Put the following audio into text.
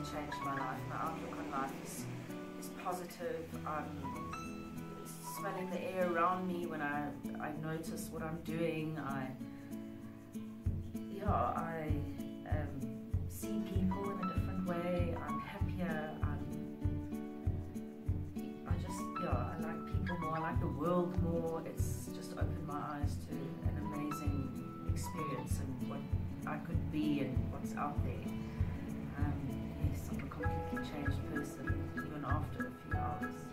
changed my life. My outlook on life is positive. I'm smelling the air around me when I notice what I'm doing. I see people in a different way. I'm happier. I like people more. I like the world more. It's just opened my eyes to an amazing experience and what I could be and what's out there. Yes, I'm a completely changed person even after a few hours.